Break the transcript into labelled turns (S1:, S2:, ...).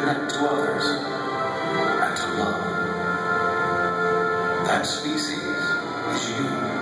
S1: connect to others and to love. That species is you.